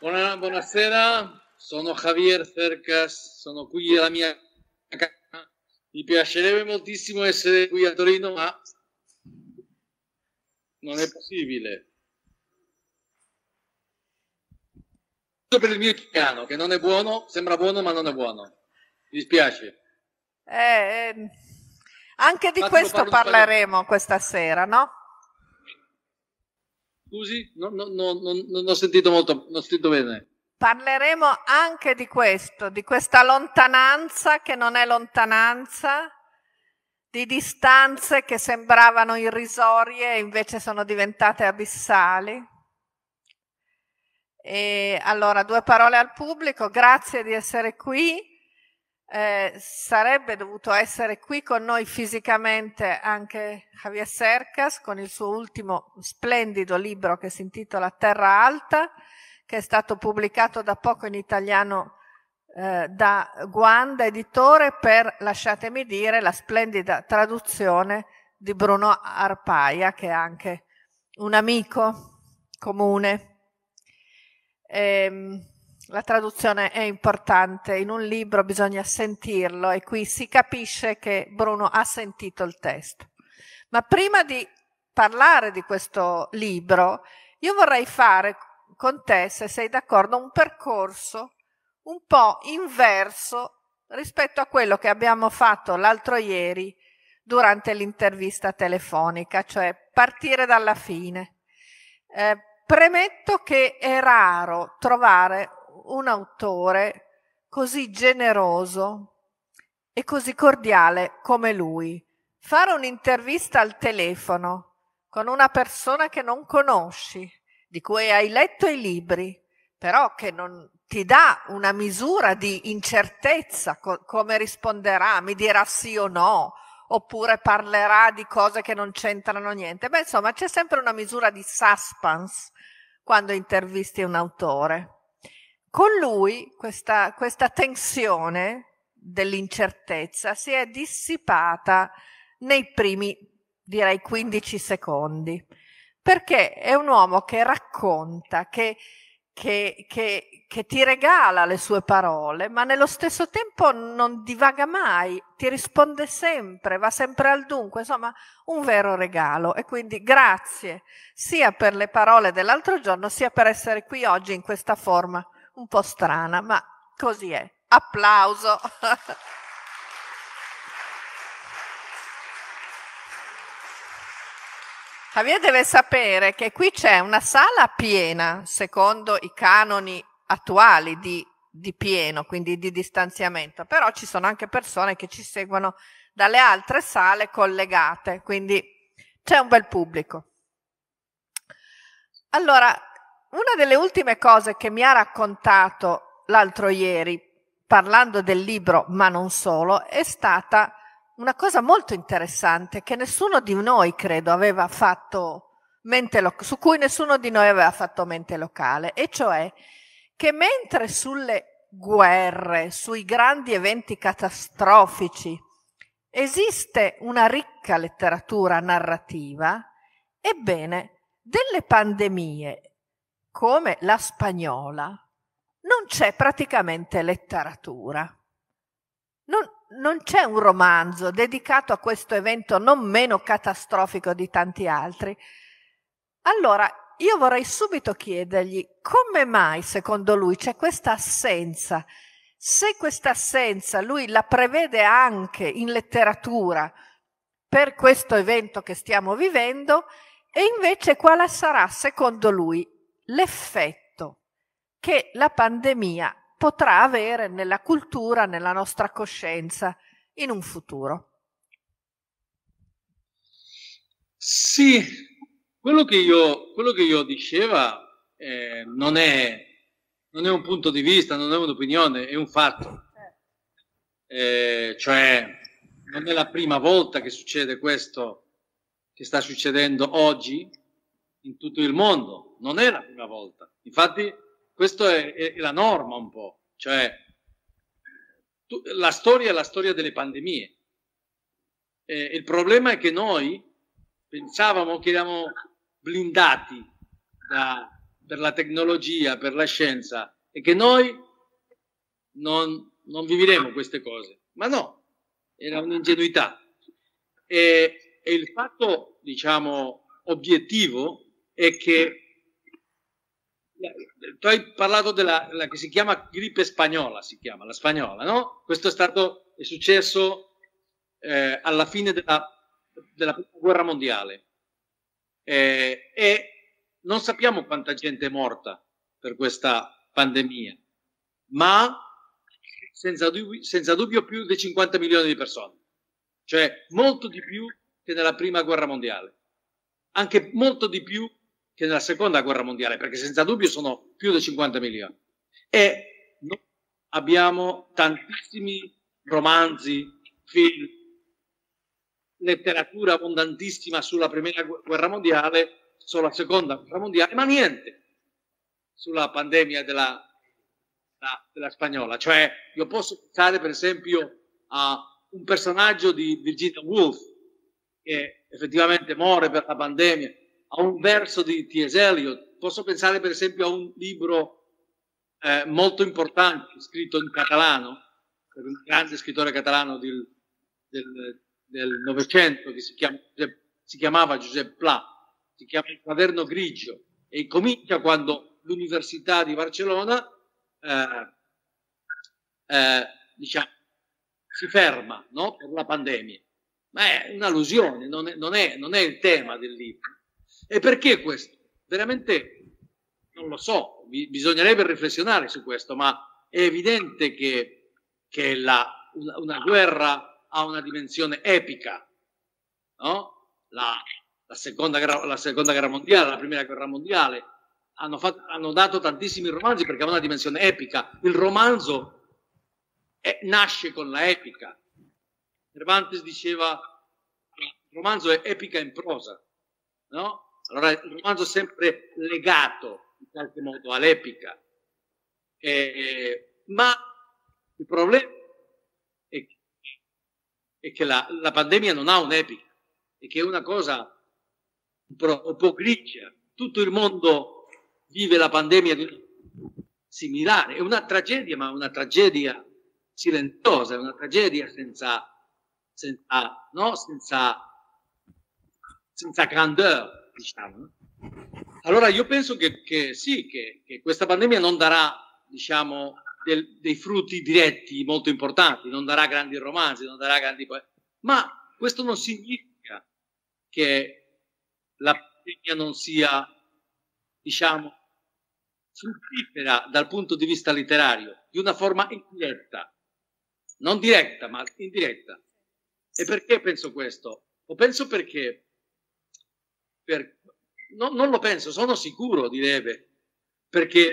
Buonasera, sono Javier Cercas, sono qui alla mia casa. Mi piacerebbe moltissimo essere qui a Torino, ma non è possibile. Per il mio italiano, che non è buono, sembra buono, ma non è buono. Mi dispiace. Anche di questo parleremo questa sera, no? Scusi, non ho sentito molto, non ho sentito bene. Parleremo anche di questo, di questa lontananza che non è lontananza, di distanze che sembravano irrisorie e invece sono diventate abissali. E allora, 2 parole al pubblico: grazie di essere qui. Sarebbe dovuto essere qui con noi fisicamente anche Javier Cercas con il suo ultimo splendido libro che si intitola Terra Alta, che è stato pubblicato da poco in italiano da Guanda editore per, lasciatemi dire, la splendida traduzione di Bruno Arpaia, che è anche un amico comune. La traduzione è importante, in un libro bisogna sentirlo e qui si capisce che Bruno ha sentito il testo. Ma prima di parlare di questo libro, io vorrei fare con te, se sei d'accordo, un percorso un po' inverso rispetto a quello che abbiamo fatto l'altro ieri durante l'intervista telefonica, cioè partire dalla fine. Premetto che è raro trovare un autore così generoso e così cordiale come lui. Fare un'intervista al telefono con una persona che non conosci, di cui hai letto i libri, però che non ti dà una misura di incertezza, come risponderà, mi dirà sì o no, oppure parlerà di cose che non c'entrano niente. Beh, insomma, c'è sempre una misura di suspense quando intervisti un autore. Con lui questa tensione dell'incertezza si è dissipata nei primi, direi, 15 secondi, perché è un uomo che racconta, che ti regala le sue parole, ma nello stesso tempo non divaga mai, ti risponde sempre, va sempre al dunque, insomma un vero regalo. E quindi grazie sia per le parole dell'altro giorno sia per essere qui oggi in questa forma un po' strana, ma così è. Applauso. Javier deve sapere che qui c'è una sala piena, secondo i canoni attuali di pieno, quindi di distanziamento, però ci sono anche persone che ci seguono dalle altre sale collegate, quindi c'è un bel pubblico. Allora, una delle ultime cose che mi ha raccontato l'altro ieri, parlando del libro, ma non solo, è stata una cosa molto interessante che nessuno di noi, credo, aveva fatto su cui nessuno di noi aveva fatto mente locale, e cioè che mentre sulle guerre, sui grandi eventi catastrofici, esiste una ricca letteratura narrativa, ebbene, delle pandemie come la spagnola non c'è praticamente letteratura. Non c'è un romanzo dedicato a questo evento non meno catastrofico di tanti altri. Allora, io vorrei subito chiedergli come mai, secondo lui, c'è questa assenza. Se questa assenza lui la prevede anche in letteratura per questo evento che stiamo vivendo, e invece quale sarà, secondo lui, l'effetto che la pandemia potrà avere nella cultura, nella nostra coscienza, in un futuro? Sì, quello che io diceva non è un punto di vista, non è un'opinione, è un fatto. Cioè, non è la prima volta che succede questo che sta succedendo oggi in tutto il mondo, non è la prima volta. Infatti, questo è la norma un po', cioè la storia è la storia delle pandemie. Il problema è che noi pensavamo che eravamo blindati per la tecnologia, per la scienza, e che noi non vivremo queste cose. Ma no, era un'ingenuità. E il fatto, diciamo, obiettivo è che tu hai parlato della che si chiama grippe spagnola, si chiama la spagnola, no? Questo è successo alla fine della prima guerra mondiale, e non sappiamo quanta gente è morta per questa pandemia, ma senza dubbio più di 50 milioni di persone, cioè molto di più che nella prima guerra mondiale, anche molto di più che nella seconda guerra mondiale, perché senza dubbio sono più di 50 milioni. E noi abbiamo tantissimi romanzi, film, letteratura abbondantissima sulla prima guerra mondiale, sulla seconda guerra mondiale, ma niente sulla pandemia della spagnola. Cioè, io posso pensare per esempio a un personaggio di Virginia Woolf che effettivamente muore per la pandemia, a un verso di T.S. Eliot, posso pensare per esempio a un libro molto importante scritto in catalano, per un grande scrittore catalano del Novecento che si chiamava Josep Pla, si chiama Il Quaderno Grigio, e comincia quando l'Università di Barcellona diciamo, si ferma, no? Per la pandemia. Ma è un'allusione, non è il tema del libro. E perché questo? Veramente non lo so, bisognerebbe riflessionare su questo, ma è evidente che una guerra ha una dimensione epica, no? La seconda guerra mondiale, la prima guerra mondiale hanno dato tantissimi romanzi perché ha una dimensione epica. Il romanzo nasce con la epica. Cervantes diceva il romanzo è epica in prosa, no? Allora il romanzo è sempre legato in qualche modo all'epica, ma il problema è che la pandemia non ha un'epica, è che è una cosa un po' grigia. Tutto il mondo vive la pandemia similare, è una tragedia, ma una tragedia silenziosa, è una tragedia senza grandeur, diciamo. Allora io penso che sì, che questa pandemia non darà, diciamo, dei frutti diretti molto importanti, non darà grandi romanzi, non darà grandi ma questo non significa che la pandemia non sia, diciamo, fruttifera dal punto di vista letterario, di una forma indiretta, non diretta, ma indiretta. E perché penso questo? Lo penso perché non lo penso, sono sicuro, direbbe, perché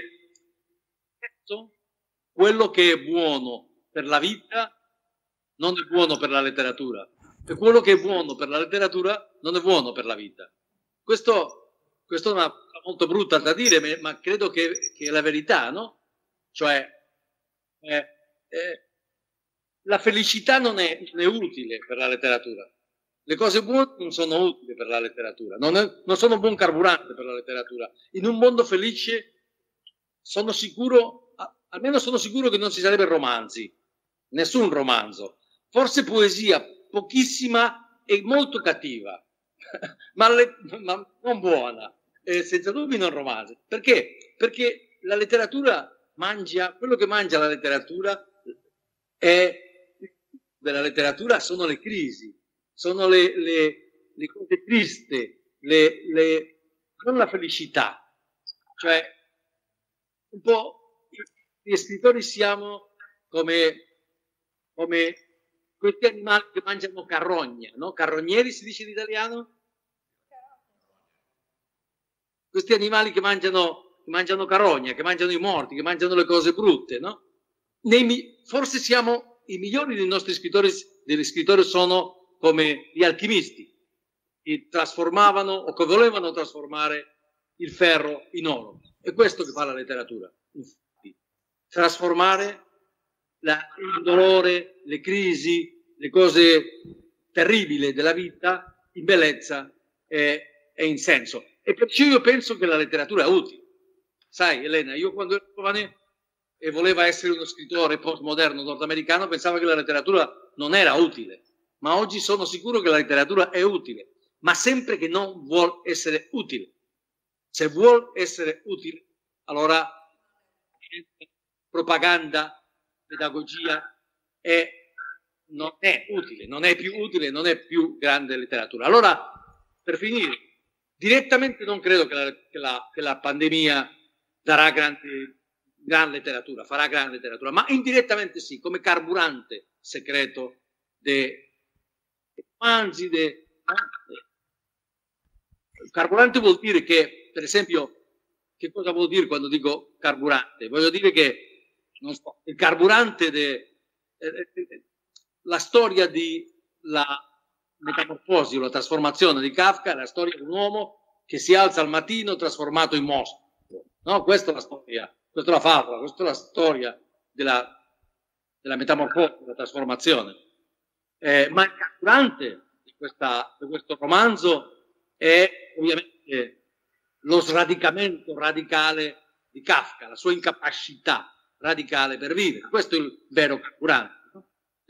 quello che è buono per la vita non è buono per la letteratura, e quello che è buono per la letteratura non è buono per la vita. Questo è una cosa molto brutta da dire, ma credo che è la verità, no? Cioè, la felicità non è utile per la letteratura. Le cose buone non sono utili per la letteratura, non sono buon carburante per la letteratura. In un mondo felice sono sicuro, almeno sono sicuro che non ci sarebbero romanzi, nessun romanzo, forse poesia, pochissima e molto cattiva, ma non buona, senza dubbio non romanzi. Perché? Perché la letteratura quello che mangia la letteratura della letteratura sono le crisi, sono le cose tristi, non la felicità. Cioè, un po' gli scrittori siamo come questi animali che mangiano carrogna, no? Carrogneri si dice in italiano? Questi animali che mangiano carogna, che mangiano i morti, che mangiano le cose brutte, no? Forse siamo i migliori dei nostri scrittori, degli scrittori sono come gli alchimisti, che trasformavano o che volevano trasformare il ferro in oro. È questo che fa la letteratura, infatti. Trasformare il dolore, le crisi, le cose terribili della vita in bellezza e in senso. E perciò io penso che la letteratura è utile. Sai, Elena, io quando ero giovane e voleva essere uno scrittore postmoderno nordamericano, pensavo che la letteratura non era utile, ma oggi sono sicuro che la letteratura è utile, ma sempre che non vuol essere utile. Se vuol essere utile, allora propaganda, pedagogia non è utile, non è più utile, non è più grande letteratura. Allora, per finire, direttamente non credo che la pandemia darà gran letteratura, farà gran letteratura, ma indirettamente sì, come carburante segreto dei romanzi. Carburante vuol dire che, per esempio, che cosa vuol dire quando dico carburante? Voglio dire che, non so, il carburante la storia di la metamorfosi o la trasformazione di Kafka è la storia di un uomo che si alza al mattino trasformato in mostro. No, questa è la storia, questa è la favola, questa è la storia della metamorfosi, della trasformazione. Ma il carburante di questo romanzo è ovviamente lo sradicamento radicale di Kafka, la sua incapacità radicale per vivere. Questo è il vero carburante. No?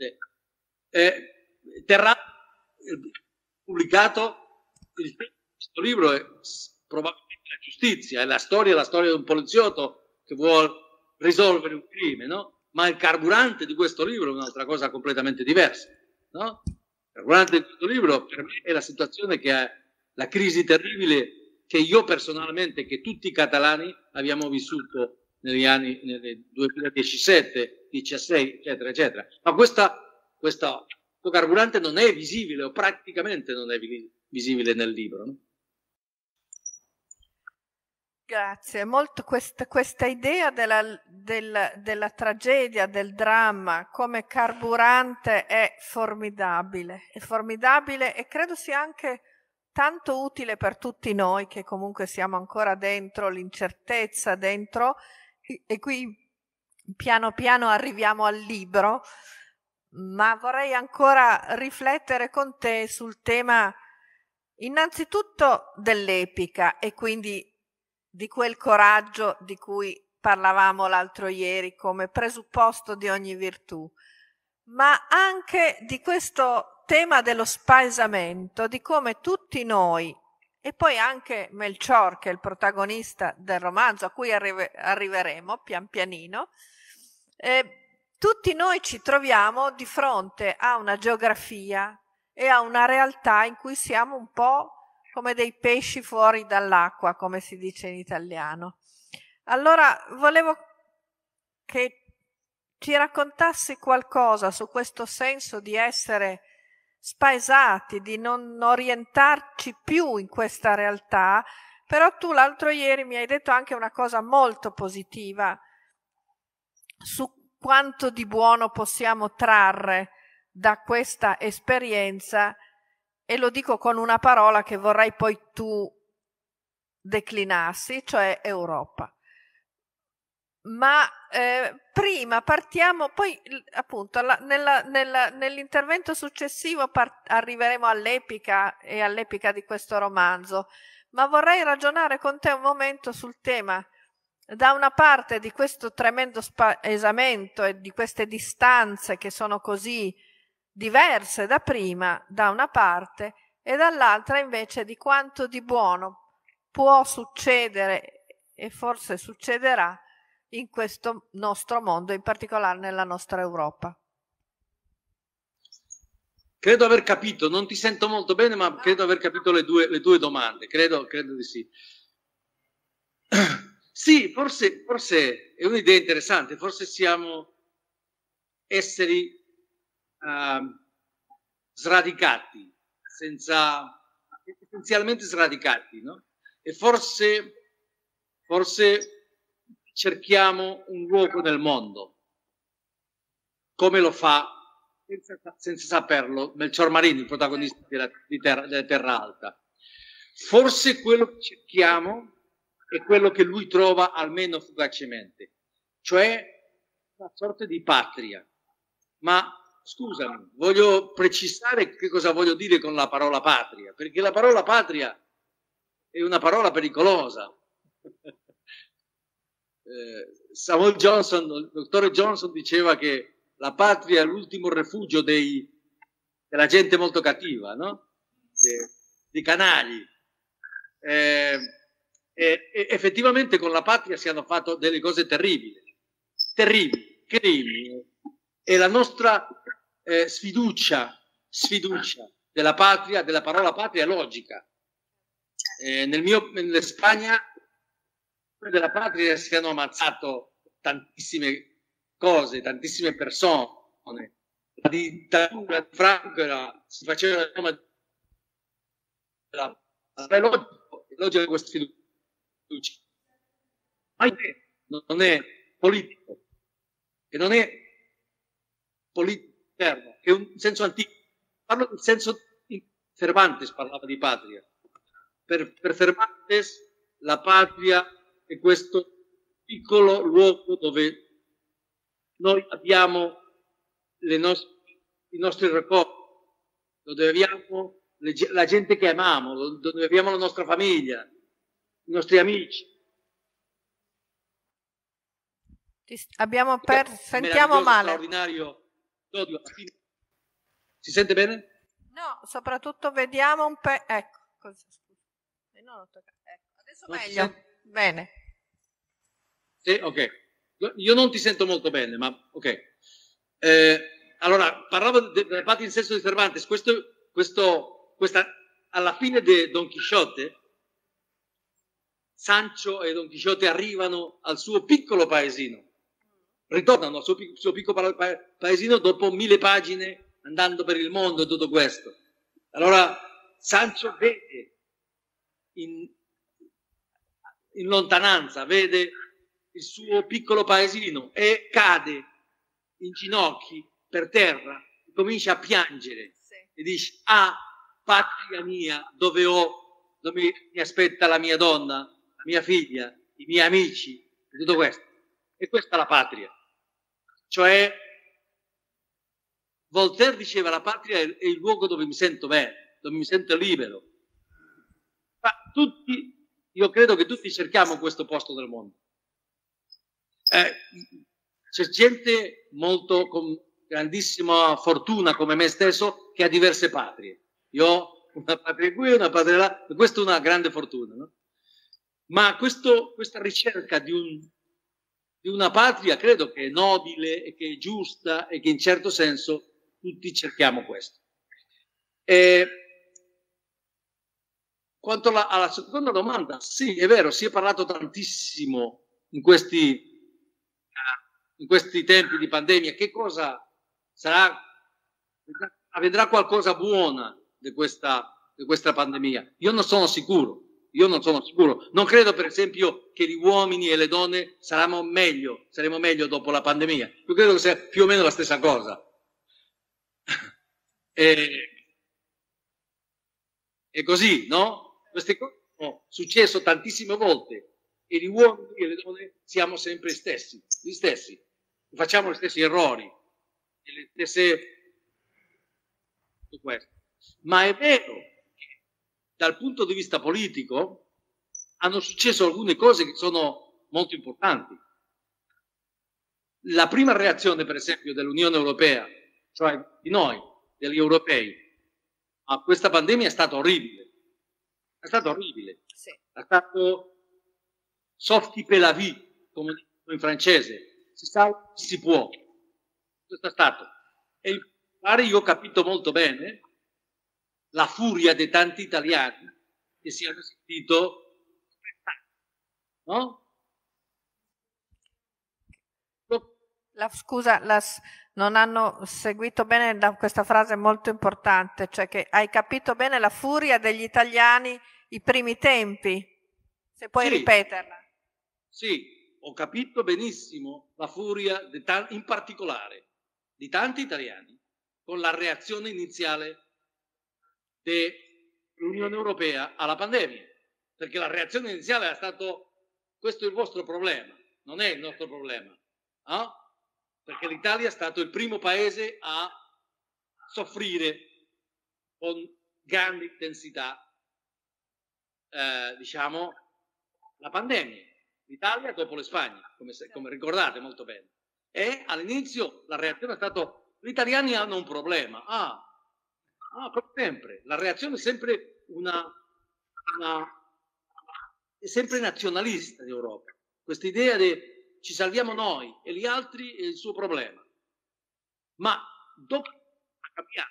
Terrà pubblicato questo libro è probabilmente la giustizia, è la storia di un poliziotto che vuole risolvere un crimine, no? Ma il carburante di questo libro è un'altra cosa completamente diversa, no? Il carburante di questo libro per me è la situazione che è la crisi terribile che io personalmente, che tutti i catalani abbiamo vissuto negli anni nel 2017, 16, eccetera, eccetera. Ma questo carburante non è visibile o praticamente non è visibile nel libro. No? Grazie, molto questa idea della tragedia, del dramma come carburante è formidabile e credo sia anche tanto utile per tutti noi che comunque siamo ancora dentro l'incertezza, dentro, e qui piano piano arriviamo al libro, ma vorrei ancora riflettere con te sul tema innanzitutto dell'epica e quindi di quel coraggio di cui parlavamo l'altro ieri come presupposto di ogni virtù, ma anche di questo tema dello spaesamento, di come tutti noi, e poi anche Melchior, che è il protagonista del romanzo, a cui arriveremo pian pianino, tutti noi ci troviamo di fronte a una geografia e a una realtà in cui siamo un po' come dei pesci fuori dall'acqua, come si dice in italiano. Allora, volevo che ci raccontassi qualcosa su questo senso di essere spaesati, di non orientarci più in questa realtà, però tu l'altro ieri mi hai detto anche una cosa molto positiva su quanto di buono possiamo trarre da questa esperienza, e lo dico con una parola che vorrei poi tu declinassi, cioè Europa. Ma prima partiamo, poi appunto nell'intervento successivo arriveremo all'epica e all'epica di questo romanzo, ma vorrei ragionare con te un momento sul tema, da una parte, di questo tremendo spaesamento e di queste distanze che sono così diverse da prima, da una parte, e dall'altra invece di quanto di buono può succedere e forse succederà in questo nostro mondo, in particolare nella nostra Europa. Credo aver capito, non ti sento molto bene, ma credo aver capito le due domande, credo di sì. Sì, forse è un'idea interessante, forse siamo esseri sradicati, essenzialmente sradicati, no? E forse cerchiamo un luogo nel mondo. Come lo fa, senza saperlo, Melchior Marini, il protagonista della Terra Alta. Forse quello che cerchiamo è quello che lui trova almeno fugacemente, cioè una sorta di patria. Ma scusami, voglio precisare che cosa voglio dire con la parola patria, perché la parola patria è una parola pericolosa. Samuel Johnson, il dottore Johnson diceva che la patria è l'ultimo rifugio della gente molto cattiva, no? Dei canagli. E effettivamente con la patria si hanno fatto delle cose terribili, crimini. E la nostra sfiducia della patria, della parola patria è logica. Nella Spagna della patria si hanno ammazzato tantissime cose, tantissime persone. La dittatura di Franco si faceva il nome è logico di questa fiducia. Ma non è politico, e non è politico interno, è un senso antico. Parlo del senso. Cervantes parlava di patria. Per Cervantes la patria è questo piccolo luogo dove noi abbiamo i nostri ricordi, dove abbiamo la gente che amiamo, dove abbiamo la nostra famiglia, i nostri amici. Sentiamo male. Straordinario. Si sente bene? No, soprattutto vediamo un po'. Ecco, così, scusa. No, ecco, adesso meglio. Bene. Sì, ok. Io non ti sento molto bene, ma ok. Allora, parlavo della patria in senso di Cervantes. Questa, alla fine di Don Chisciotte, Sancho e Don Chisciotte arrivano al suo piccolo paesino. Ritornano al suo piccolo paesino dopo 1000 pagine andando per il mondo e tutto questo. Allora Sancho vede in lontananza, vede il suo piccolo paesino e cade in ginocchi per terra, comincia a piangere, sì, e dice: ah, patria mia, dove mi aspetta la mia donna, la mia figlia, i miei amici, e tutto questo. E questa è la patria. Cioè, Voltaire diceva: la patria è il luogo dove mi sento bene, dove mi sento libero. Ma io credo che tutti cerchiamo questo posto del mondo. C'è gente molto con grandissima fortuna come me stesso che ha diverse patrie. Io ho una patria qui, una patria là, e questa è una grande fortuna, no? Ma questa ricerca di una patria credo che è nobile e che è giusta e che in certo senso tutti cerchiamo questo. Quanto alla seconda domanda, sì, è vero, si è parlato tantissimo in questi tempi di pandemia. Che cosa sarà? Vedrà qualcosa buona di questa pandemia? Io non sono sicuro. Non credo, per esempio, che gli uomini e le donne saremo meglio dopo la pandemia. Io credo che sia più o meno la stessa cosa. È così, no? Queste cose sono successo tantissime volte e gli uomini e le donne siamo sempre gli stessi. Facciamo gli stessi errori, le stesse. Tutto questo. Ma è vero che dal punto di vista politico hanno successo alcune cose che sono molto importanti. La prima reazione, per esempio, dell'Unione Europea, cioè di noi, degli europei, a questa pandemia è stata orribile. È stato orribile. Sì. È stato softi per la vie, come dicono in francese. Si può. Questo è stato. E in particolare io ho capito molto bene la furia di tanti italiani che si hanno sentito, no? Scusa, non hanno seguito bene questa frase molto importante, cioè che hai capito bene la furia degli italiani i primi tempi, se puoi ripeterla. Sì, ho capito benissimo la furia in particolare di tanti italiani con la reazione iniziale dell'Unione Europea alla pandemia, perché la reazione iniziale è stato: questo è il vostro problema, non è il nostro problema, no? Perché l'Italia è stato il primo paese a soffrire con grande intensità, diciamo, la pandemia. l'Italia dopo le Spagna, come ricordate molto bene. E all'inizio la reazione è stata: gli italiani hanno un problema. Come sempre, la reazione è sempre è sempre nazionalista in Europa. Questa idea di ci salviamo noi e gli altri è il suo problema. Ma dopo ha cambiato.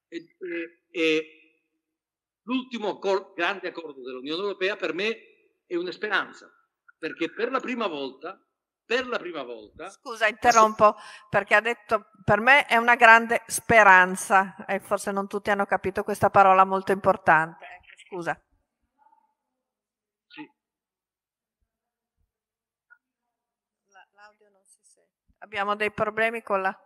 E l'ultimo grande accordo dell'Unione Europea per me è una speranza, perché per la prima volta. Scusa, interrompo, perché ha detto per me è una grande speranza e forse non tutti hanno capito questa parola molto importante. Scusa. Sì. L'audio non si sente. Abbiamo dei problemi con la...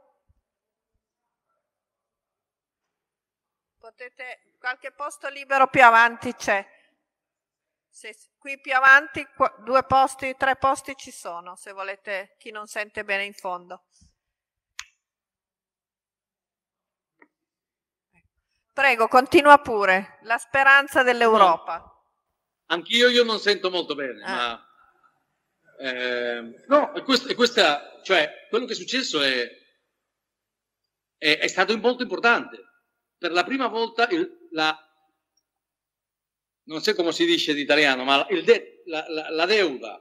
Potete, qualche posto libero più avanti c'è. Qui più avanti, 2 posti, 3 posti ci sono, se volete, chi non sente bene in fondo. Prego, continua pure. La speranza dell'Europa. Anch'io non sento molto bene, ma no, questa, cioè, quello che è successo è stato molto importante. Per la prima volta non so come si dice in italiano, ma la deuda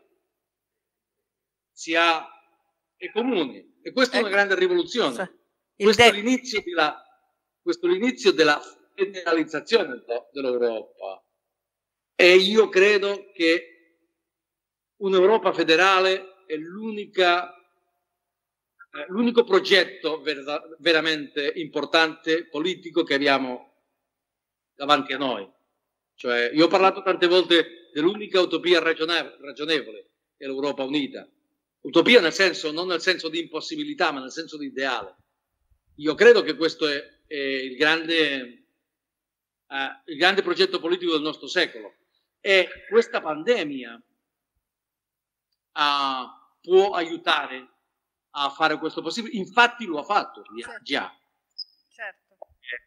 è comune, e questa è una grande rivoluzione. Questo è l'inizio della federalizzazione dell'Europa, e io credo che un'Europa federale è l'unico progetto veramente importante politico che abbiamo davanti a noi. Cioè, io ho parlato tante volte dell'unica utopia ragionevole, che è l'Europa unita. Utopia non nel senso di impossibilità, ma nel senso di ideale. Io credo che questo è il grande progetto politico del nostro secolo. E questa pandemia può aiutare a fare questo possibile. Infatti lo ha fatto già. Certo.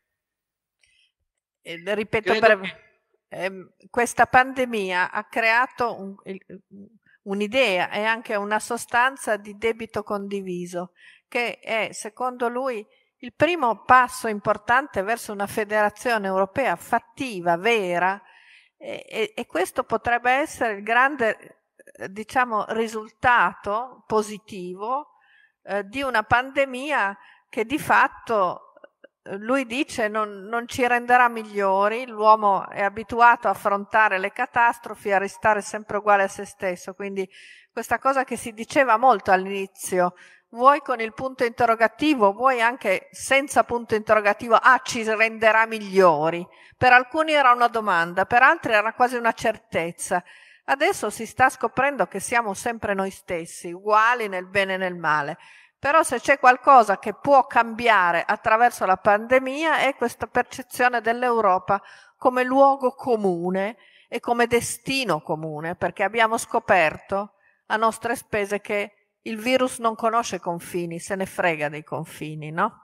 Ripeto, questa pandemia ha creato un'idea e anche una sostanza di debito condiviso, che è, secondo lui, il primo passo importante verso una federazione europea fattiva, vera, e questo potrebbe essere il grande, diciamo, risultato positivo di una pandemia che di fatto, lui dice, non ci renderà migliori. L'uomo è abituato a affrontare le catastrofi, a restare sempre uguale a se stesso, quindi questa cosa che si diceva molto all'inizio, vuoi con il punto interrogativo, vuoi anche senza punto interrogativo, ci renderà migliori. Per alcuni era una domanda, per altri era quasi una certezza. Adesso si sta scoprendo che siamo sempre noi stessi, uguali nel bene e nel male. Però se c'è qualcosa che può cambiare attraverso la pandemia è questa percezione dell'Europa come luogo comune e come destino comune, perché abbiamo scoperto a nostre spese che il virus non conosce confini, se ne frega dei confini, no?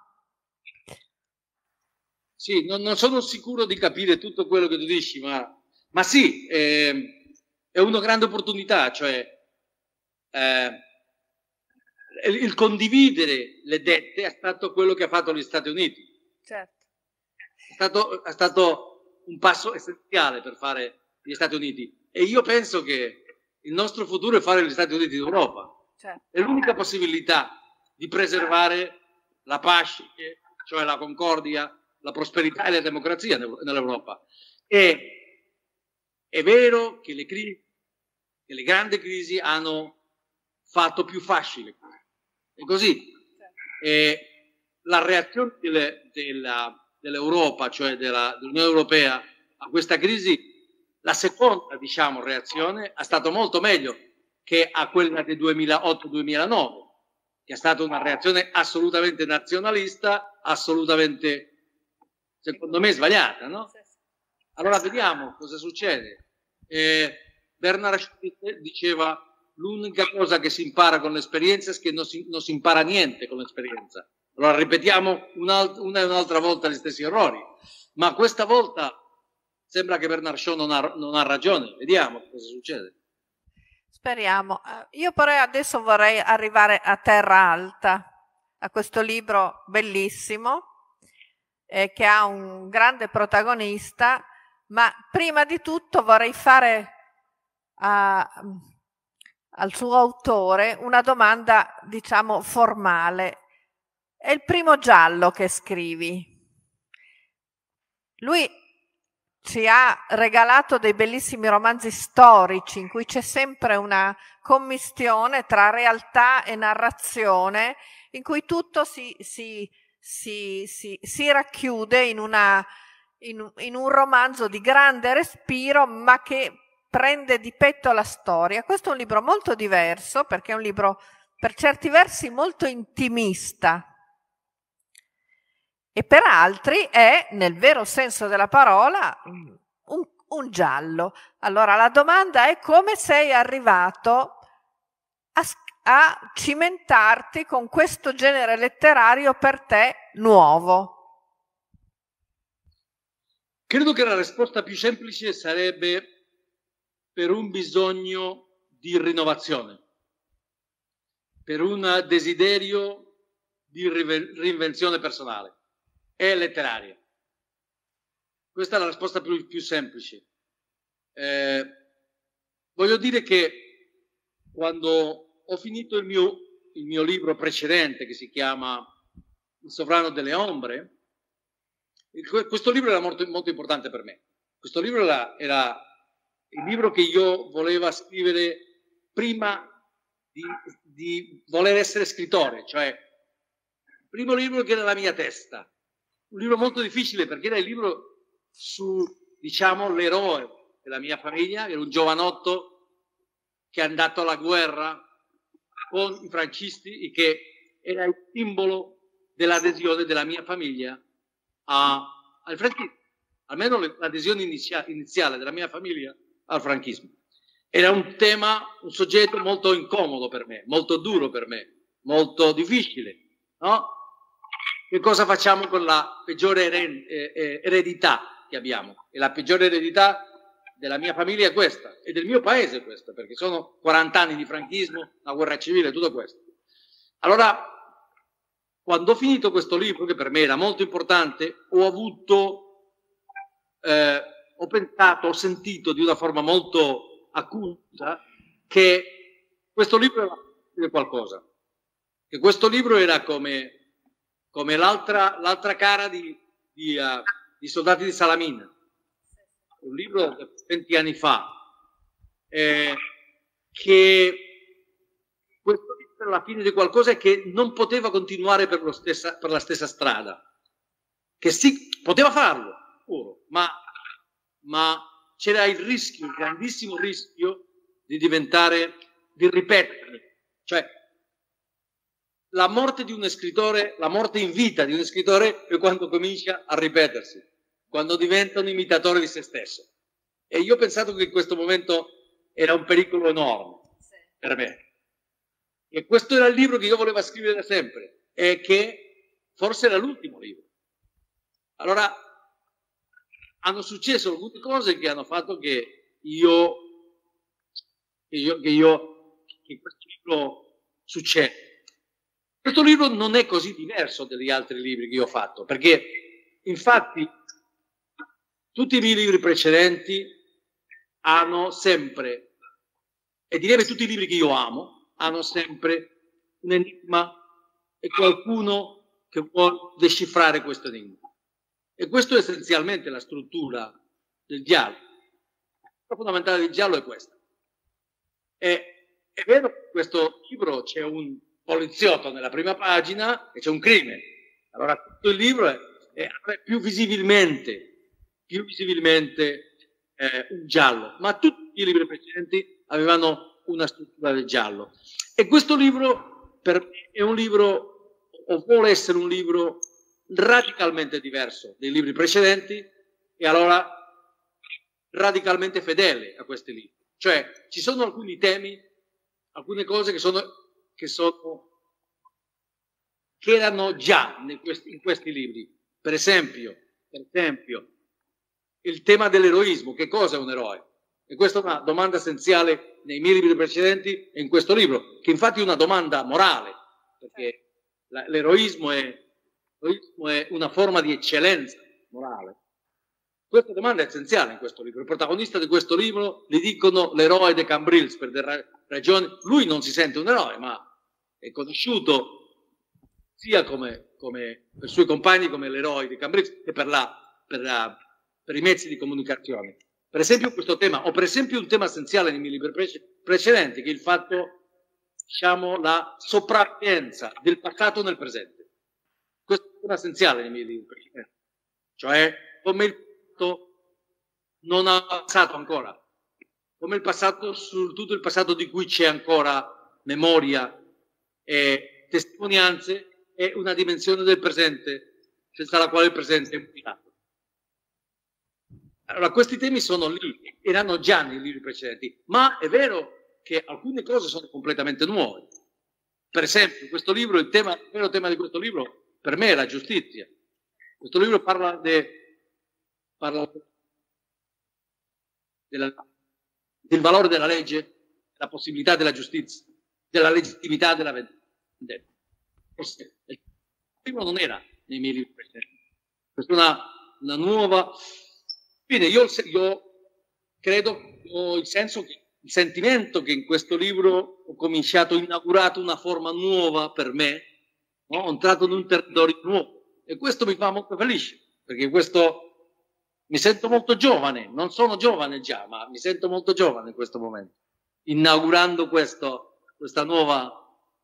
Sì, non sono sicuro di capire tutto quello che tu dici, ma sì, è una grande opportunità, cioè il condividere le dette è stato quello che ha fatto gli Stati Uniti. Certo. È stato un passo essenziale per fare gli Stati Uniti, e io penso che il nostro futuro è fare gli Stati Uniti d'Europa. Certo. È l'unica possibilità di preservare la pace, cioè la concordia, la prosperità e la democrazia nell'Europa. E è vero che le grandi crisi hanno fatto più facile. È così. La reazione dell'Europa, cioè dell'Unione Europea, a questa crisi, la seconda, diciamo, reazione è stata molto meglio che a quella del 2008-2009, che è stata una reazione assolutamente nazionalista, assolutamente, secondo me, sbagliata, no? Allora vediamo cosa succede. Bernard Shaw diceva: l'unica cosa che si impara con l'esperienza è che non si impara niente con l'esperienza. Allora ripetiamo una e un'altra volta gli stessi errori, ma questa volta sembra che Bernard Shaw non ha ragione. Vediamo cosa succede. Speriamo. Io però adesso vorrei arrivare a Terra Alta, a questo libro bellissimo, che ha un grande protagonista, ma prima di tutto vorrei fare al suo autore una domanda, diciamo, formale. È il primo giallo che scrivi. Lui ci ha regalato dei bellissimi romanzi storici in cui c'è sempre una commistione tra realtà e narrazione, in cui tutto si racchiude in un romanzo di grande respiro, ma che prende di petto la storia. Questo è un libro molto diverso, perché è un libro per certi versi molto intimista, e per altri è, nel vero senso della parola, un giallo. Allora la domanda è: come sei arrivato a cimentarti con questo genere letterario per te nuovo? Credo che la risposta più semplice sarebbe per un bisogno di rinnovazione, per un desiderio di reinvenzione personale e letteraria. Questa è la risposta più semplice. Voglio dire che quando ho finito il mio libro precedente, che si chiama Il sovrano delle ombre, questo libro era molto, molto importante per me. Questo libro era il libro che io volevo scrivere prima di voler essere scrittore, cioè il primo libro che era la mia testa. Un libro molto difficile, perché era il libro su, diciamo, l'eroe della mia famiglia, era un giovanotto che è andato alla guerra con i franchisti e che era il simbolo dell'adesione della mia famiglia al franchismo, almeno l'adesione iniziale della mia famiglia al franchismo. Era un tema, un soggetto molto incomodo per me, molto duro per me, molto difficile, no? Che cosa facciamo con la peggiore eredità che abbiamo? E la peggiore eredità della mia famiglia è questa, e del mio paese è questa, perché sono 40 anni di franchismo, la guerra civile, tutto questo. Allora, quando ho finito questo libro, che per me era molto importante, ho pensato, ho sentito di una forma molto acuta che questo libro era qualcosa, che questo libro era come l'altra cara di Soldati di Salamina, un libro di 20 anni fa, che questo libro era la fine di qualcosa che non poteva continuare per la stessa strada, che sì, poteva farlo, ma c'era il rischio, il grandissimo rischio di ripetere, cioè la morte di uno scrittore, la morte in vita di uno scrittore è quando comincia a ripetersi, quando diventa un imitatore di se stesso. E io ho pensato che in questo momento era un pericolo enorme per me. E questo era il libro che io volevo scrivere da sempre e che forse era l'ultimo libro. Allora hanno successo alcune cose che hanno fatto che questo libro succeda. Questo libro non è così diverso dagli altri libri che io ho fatto, perché infatti tutti i miei libri precedenti hanno sempre, e direi tutti i libri che io amo, hanno sempre un enigma e qualcuno che vuole decifrare questo enigma. E questo è essenzialmente la struttura del giallo. La fondamentale del giallo è questa. È vero che in questo libro c'è un poliziotto nella prima pagina e c'è un crimine. Allora tutto il libro è più visibilmente un giallo, ma tutti i libri precedenti avevano una struttura del giallo. E questo libro per me è un libro, o vuole essere un libro radicalmente diverso dei libri precedenti, e allora radicalmente fedele a questi libri. Cioè ci sono alcuni temi, alcune cose che erano già in questi libri. Per esempio, il tema dell'eroismo. Che cosa è un eroe? E questa è una domanda essenziale nei miei libri precedenti e in questo libro, che infatti è una domanda morale, perché l'eroismo è una forma di eccellenza morale. Questa domanda è essenziale in questo libro. Il protagonista di questo libro gli dicono l'eroe de Cambrils per delle ragioni. Lui non si sente un eroe, ma è conosciuto sia come per i suoi compagni come l'eroe di Cambrils e per i mezzi di comunicazione. Per esempio questo tema, o per esempio un tema essenziale nei miei libri precedenti, che è il fatto, diciamo, la sopravvivenza del passato nel presente. Questo è un tema essenziale nei miei libri precedenti, cioè come il non ha passato ancora, come il passato, soprattutto il passato di cui c'è ancora memoria e testimonianze, è una dimensione del presente senza la quale il presente è mutilato. Allora, questi temi sono lì, erano già nei libri precedenti, ma è vero che alcune cose sono completamente nuove. Per esempio, questo libro, il vero tema di questo libro per me è la giustizia. Questo libro parla del valore della legge, della possibilità della giustizia, della legittimità della vendetta. Il primo non era nei miei libri precedenti. Questa è una nuova. Quindi io credo, ho il sentimento che in questo libro ho inaugurato una forma nuova per me, no? Ho entrato in un territorio nuovo e questo mi fa molto felice, perché mi sento molto giovane, non sono giovane già, ma mi sento molto giovane in questo momento, inaugurando questa nuova.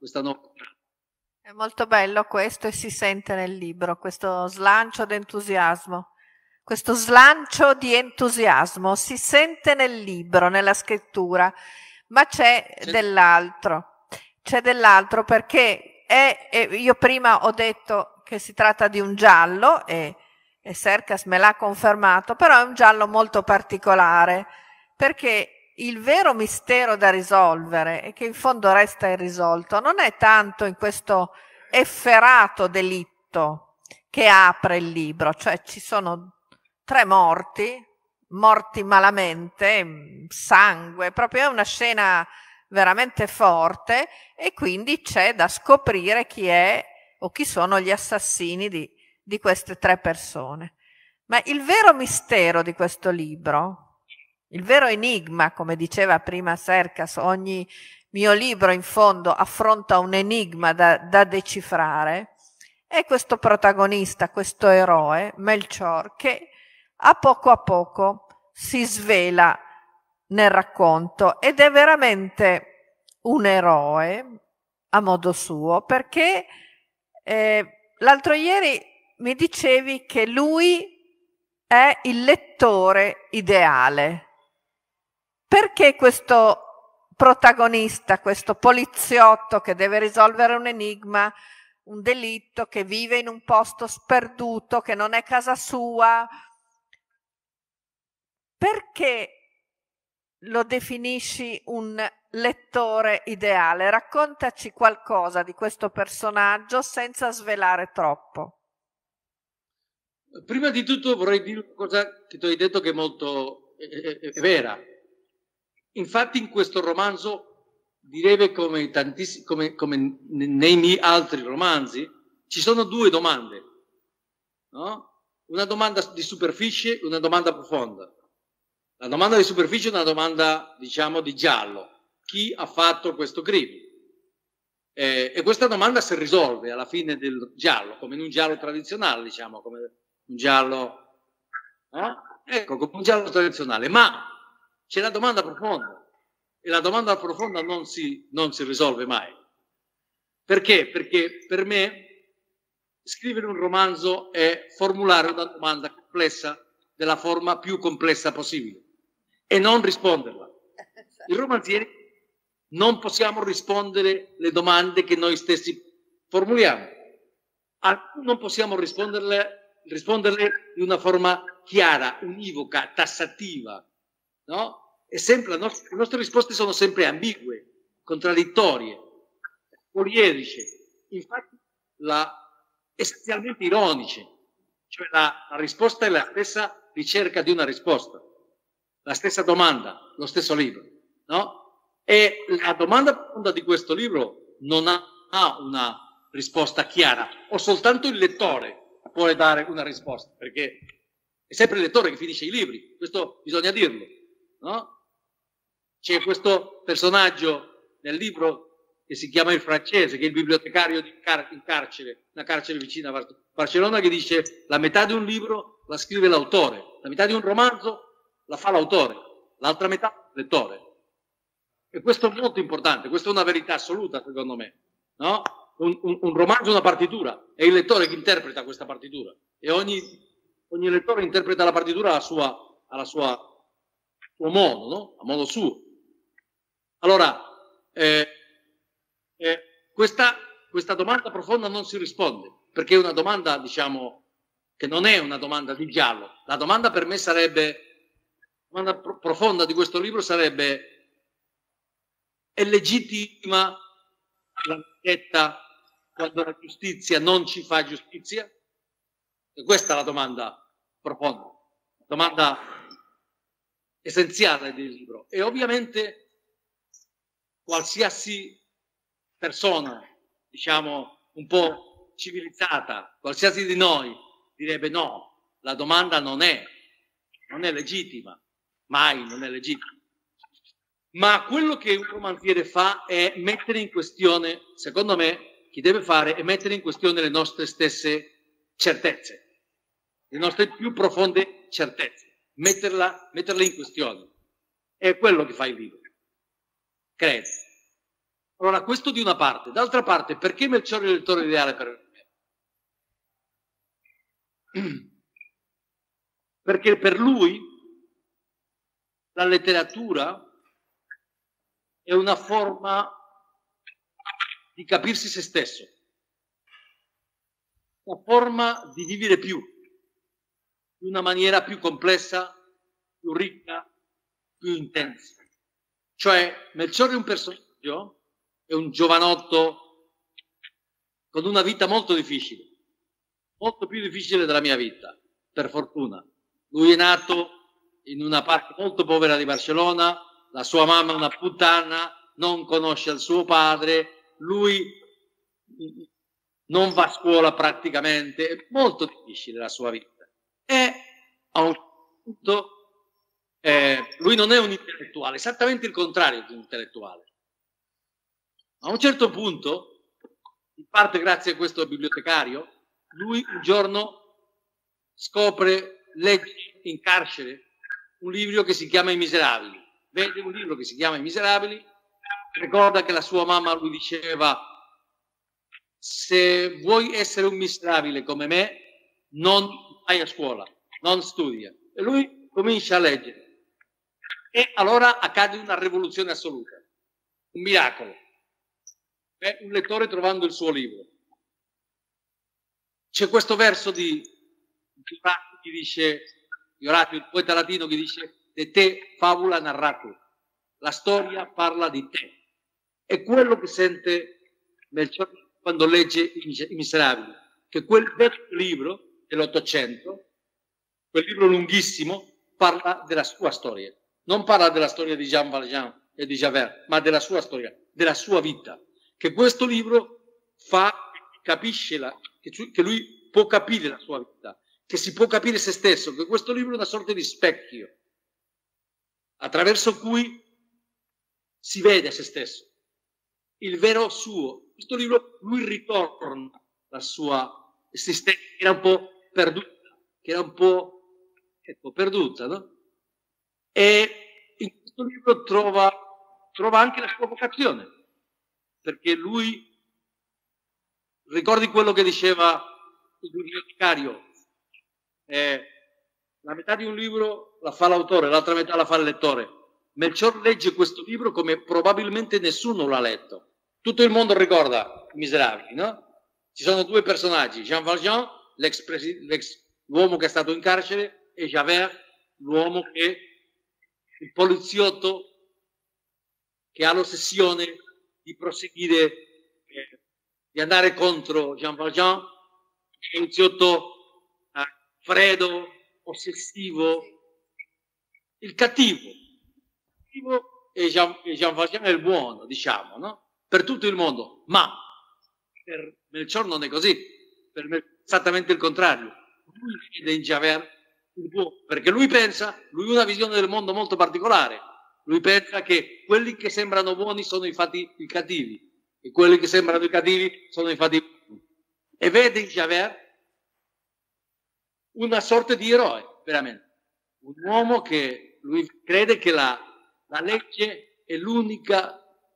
È molto bello questo e si sente nel libro, questo slancio d'entusiasmo. Questo slancio di entusiasmo si sente nel libro, nella scrittura, ma c'è dell'altro. C'è dell'altro perché io prima ho detto che si tratta di un giallo e Cercas me l'ha confermato, però è un giallo molto particolare perché il vero mistero da risolvere e che in fondo resta irrisolto non è tanto in questo efferato delitto che apre il libro, cioè ci sono 3 morti malamente, sangue, proprio è una scena veramente forte e quindi c'è da scoprire chi è o chi sono gli assassini di queste 3 persone. Ma il vero mistero di questo libro, il vero enigma, come diceva prima Cercas, ogni mio libro in fondo affronta un enigma da decifrare, è questo protagonista, questo eroe, Melchior, che a poco si svela nel racconto ed è veramente un eroe a modo suo, perché l'altro ieri mi dicevi che lui è il lettore ideale. Perché questo protagonista, questo poliziotto che deve risolvere un enigma, un delitto, che vive in un posto sperduto, che non è casa sua, perché lo definisci un lettore ideale? Raccontaci qualcosa di questo personaggio senza svelare troppo. Prima di tutto vorrei dire una cosa che tu hai detto che è molto è vera. Infatti in questo romanzo, direi come nei miei altri romanzi, ci sono 2 domande, no? Una domanda di superficie e una domanda profonda. La domanda di superficie è una domanda, diciamo, di giallo. Chi ha fatto questo crimine? E questa domanda si risolve alla fine del giallo, come in un giallo tradizionale, diciamo, come un giallo, ecco, come un giallo tradizionale. Ma c'è la domanda profonda e la domanda profonda non si risolve mai. Perché? Perché per me scrivere un romanzo è formulare una domanda complessa della forma più complessa possibile e non risponderla. I romanzieri non possiamo rispondere le domande che noi stessi formuliamo. Non possiamo risponderle di una forma chiara, univoca, tassativa, no? E sempre le nostre risposte sono sempre ambigue, contraddittorie, poliedriche, infatti essenzialmente ironiche, cioè la risposta è la stessa ricerca di una risposta, la stessa domanda, lo stesso libro, no? E la domanda profonda di questo libro non ha una risposta chiara, o soltanto il lettore può dare una risposta, perché è sempre il lettore che finisce i libri, questo bisogna dirlo, no? C'è questo personaggio nel libro che si chiama il francese, che è il bibliotecario in carcere, una carcere vicina a Barcellona, che dice: la metà di un libro la scrive l'autore, la metà di un romanzo la fa l'autore, l'altra metà il lettore. E questo è molto importante, questa è una verità assoluta secondo me, no? Un romanzo è una partitura, è il lettore che interpreta questa partitura, e ogni lettore interpreta la partitura alla sua suo modo, no? A modo suo. Allora, questa domanda profonda non si risponde, perché è una domanda, diciamo, che non è una domanda di giallo. La domanda per me sarebbe, la domanda profonda di questo libro sarebbe: è legittima la vendetta quando la giustizia non ci fa giustizia? E questa è la domanda profonda, la domanda essenziale del libro. E ovviamente qualsiasi persona, diciamo, un po' civilizzata, qualsiasi di noi direbbe: no, la domanda non è legittima, mai non è legittima. Ma quello che un romanziere fa è mettere in questione, secondo me, chi deve fare è mettere in questione le nostre stesse certezze, le nostre più profonde certezze, metterle in questione. È quello che fa il libro, credo. Allora, questo di una parte. D'altra parte, perché Melchiorre è il lettore ideale per me? Perché per lui la letteratura è una forma di capirsi se stesso, una forma di vivere più, in una maniera più complessa, più ricca, più intensa. Cioè, Melchiorre è un personaggio, è un giovanotto con una vita molto difficile, molto più difficile della mia vita, per fortuna. Lui è nato in una parte molto povera di Barcellona, la sua mamma è una puttana, non conosce il suo padre, lui non va a scuola praticamente, è molto difficile la sua vita. E a un punto lui non è un intellettuale, esattamente il contrario di un intellettuale. A un certo punto, in parte grazie a questo bibliotecario, lui un giorno scopre, legge in carcere un libro che si chiama I Miserabili. Vede un libro che si chiama I Miserabili, ricorda che la sua mamma lui diceva: se vuoi essere un miserabile come me, non vai a scuola, non studia. E lui comincia a leggere. E allora accade una rivoluzione assoluta, un miracolo. È un lettore trovando il suo libro. C'è questo verso di Orazio che dice, Orazio, il poeta latino, che dice: de te fabula narratur, la storia parla di te. È quello che sente Melchiorre quando legge I Miserabili, che quel vecchio libro dell'Ottocento, quel libro lunghissimo, parla della sua storia. Non parla della storia di Jean Valjean e di Javert, ma della sua storia, della sua vita. Che questo libro capisce che lui può capire la sua vita, che si può capire se stesso, che questo libro è una sorta di specchio attraverso cui si vede se stesso, il vero suo. Questo libro, lui ritorna la sua esistenza, che era un po' perduta, no? E in questo libro trova anche la sua vocazione, perché lui, ricordi quello che diceva il bibliotecario, la metà di un libro la fa l'autore, l'altra metà la fa il lettore. Melchiorre legge questo libro come probabilmente nessuno l'ha letto. Tutto il mondo ricorda I Miserabili, no? Ci sono due personaggi: Jean Valjean, l'uomo che è stato in carcere, e Javert, l'uomo il poliziotto che ha l'ossessione di proseguire, di andare contro Jean Valjean, un poliziotto freddo, ossessivo, il cattivo e Jean Valjean è il buono, diciamo, no? Per tutto il mondo, ma per Melchior non è così, per me è esattamente il contrario. Lui vede in Javert il buono, perché lui ha una visione del mondo molto particolare. Lui pensa che quelli che sembrano buoni sono infatti i cattivi e quelli che sembrano i cattivi sono infatti i buoni. E vede in Javert una sorta di eroe, veramente. Un uomo che lui crede che la legge è l'unica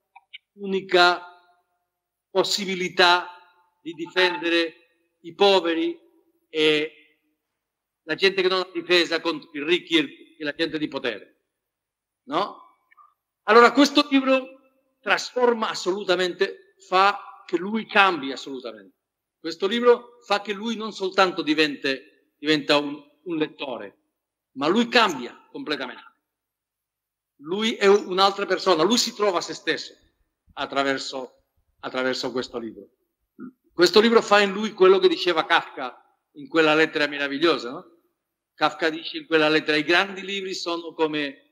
possibilità di difendere i poveri e la gente che non ha difesa contro i ricchi e la gente di potere, no? Allora questo libro trasforma assolutamente, fa che lui cambi assolutamente. Questo libro fa che lui non soltanto diventa un lettore, ma lui cambia completamente. Lui è un'altra persona, lui si trova se stesso attraverso questo libro. Questo libro fa in lui quello che diceva Kafka in quella lettera meravigliosa, no? Kafka dice in quella lettera: i grandi libri sono come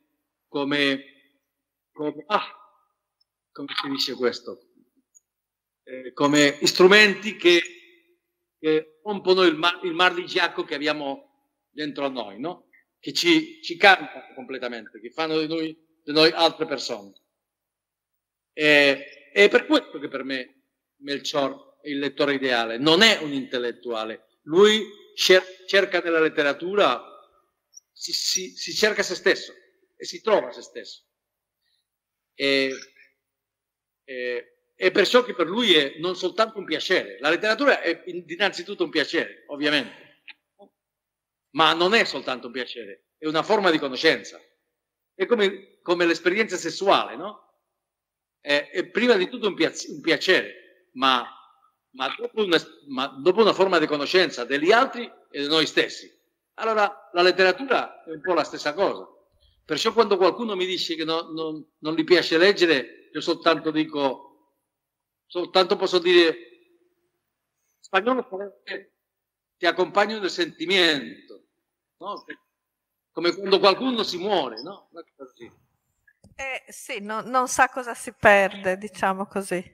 si dice questo? Come strumenti che rompono il mar di Giacomo che abbiamo dentro a noi, no? Che ci cambiano completamente, che fanno di noi altre persone. È per questo che per me Melchior è il lettore ideale, non è un intellettuale. Lui cerca nella letteratura, si cerca se stesso e si trova se stesso. E perciò che per lui è non soltanto un piacere. La letteratura è innanzitutto un piacere, ovviamente, ma non è soltanto un piacere, è una forma di conoscenza. È come l'esperienza sessuale, no? È prima di tutto un piacere, ma dopo una forma di conoscenza degli altri e di noi stessi. Allora la letteratura è un po' la stessa cosa. Perciò quando qualcuno mi dice che non gli piace leggere, io soltanto posso dire: spagnolo ti accompagno nel sentimento, no? Come quando qualcuno si muore, no? Sì, non sa cosa si perde, diciamo così.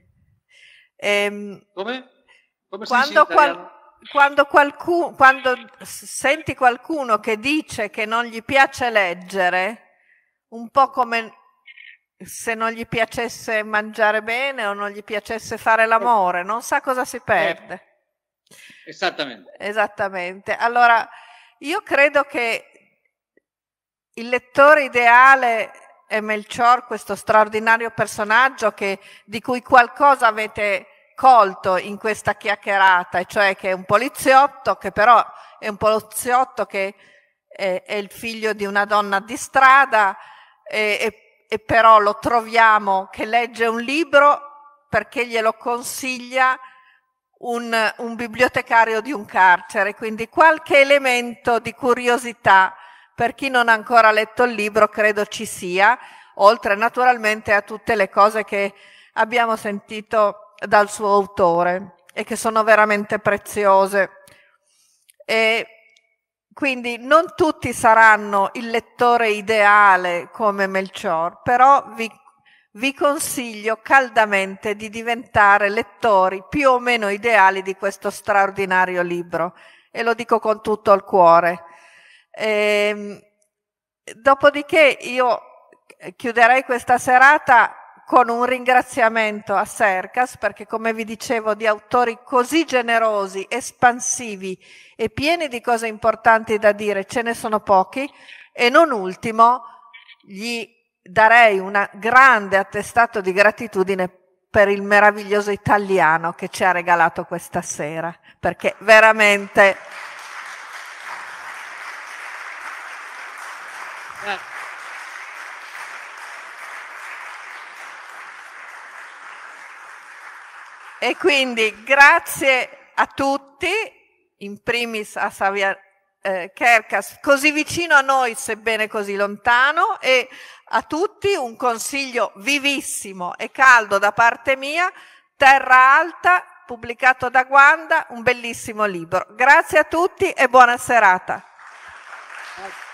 Come si dice in italiano? Quando senti qualcuno che dice che non gli piace leggere, un po' come se non gli piacesse mangiare bene o non gli piacesse fare l'amore, non sa cosa si perde. Esattamente. Allora, io credo che il lettore ideale è Melchior, questo straordinario personaggio di cui qualcosa avete colto in questa chiacchierata, e cioè che è un poliziotto, che però è un poliziotto che è il figlio di una donna di strada, e però lo troviamo che legge un libro perché glielo consiglia un bibliotecario di un carcere, quindi qualche elemento di curiosità per chi non ha ancora letto il libro credo ci sia, oltre naturalmente a tutte le cose che abbiamo sentito dal suo autore e che sono veramente preziose. E quindi non tutti saranno il lettore ideale come Melchior, però vi consiglio caldamente di diventare lettori più o meno ideali di questo straordinario libro, e lo dico con tutto il cuore. Dopodiché io chiuderei questa serata con un ringraziamento a Cercas, perché come vi dicevo di autori così generosi, espansivi e pieni di cose importanti da dire ce ne sono pochi, e non ultimo gli darei un grande attestato di gratitudine per il meraviglioso italiano che ci ha regalato questa sera, perché veramente... E quindi grazie a tutti, in primis a Xavier Cercas, così vicino a noi sebbene così lontano, e a tutti un consiglio vivissimo e caldo da parte mia: Terra Alta, pubblicato da Guanda, un bellissimo libro. Grazie a tutti e buona serata.